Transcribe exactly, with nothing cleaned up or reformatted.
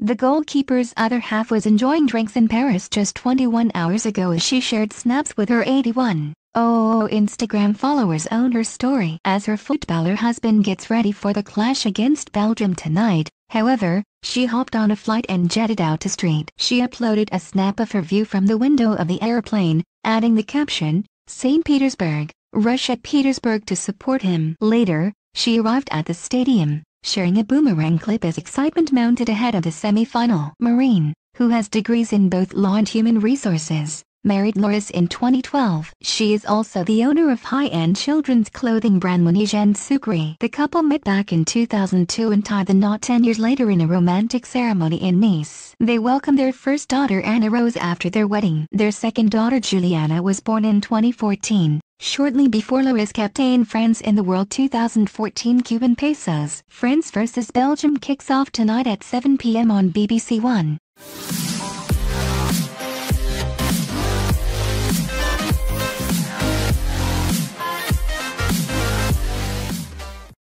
The goalkeeper's other half was enjoying drinks in Paris just twenty-one hours ago as she shared snaps with her eighty-one oh Instagram followers on her story as her footballer husband gets ready for the clash against Belgium tonight. However, she hopped on a flight and jetted out to street. She uploaded a snap of her view from the window of the airplane, adding the caption, "Saint Petersburg, Russia Petersburg," to support him. Later, she arrived at the stadium, sharing a boomerang clip as excitement mounted ahead of the semi-final. Marine, who has degrees in both law and human resources, married Lloris in twenty twelve. She is also the owner of high-end children's clothing brand Munich and Sucre. The couple met back in two thousand two and tied the knot ten years later in a romantic ceremony in Nice. They welcomed their first daughter Anna Rose after their wedding. Their second daughter Juliana was born in twenty fourteen, shortly before Lloris captained France in the World two thousand fourteen Cuban Pesos. France versus Belgium kicks off tonight at seven p m on B B C One.